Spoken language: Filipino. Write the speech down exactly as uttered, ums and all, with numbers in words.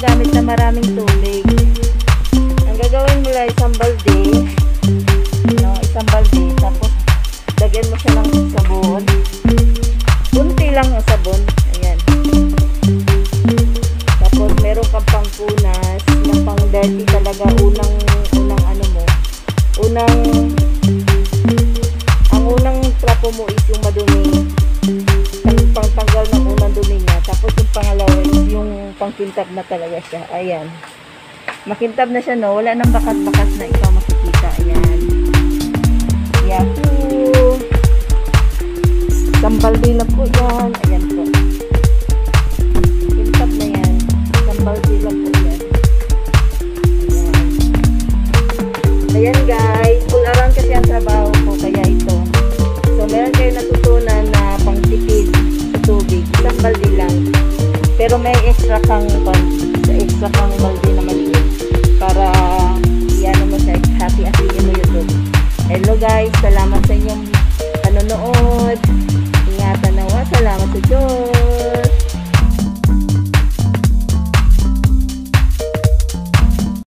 ginagamit na maraming tubig. Ang gagawin mo lang isang balde, no, isang balde, tapos lagyan mo siya ng sabon. Kunti lang ang sabon. Ayan. Tapos meron kang pangpunas, ng pang dirty talaga, unang unang ano mo. Unang ang unang trapo mo is yung madumi. Pangtanggal ng unang dumi niya. Tapos yung pangalawa is yung pangkintab na talaga siya. Ayan. Makintab na siya, no? Wala nang bakas-bakas na ikaw makikita. Ayan. Yahoo! Sambaldi lang po yan. Ayan po. Kintab na yan. Sambaldi lang po yan. Ayan. Ayan guys. Full around kasi ang trabaho ko. Kaya ito. So meron kayo natutunan na pangtipid sa tubig. Isang baldi lang. Pero may extra kang extra kang baldi na maliit. Para iyan mo siya. Happy-happy mo yun. Hello guys. Salamat sa inyong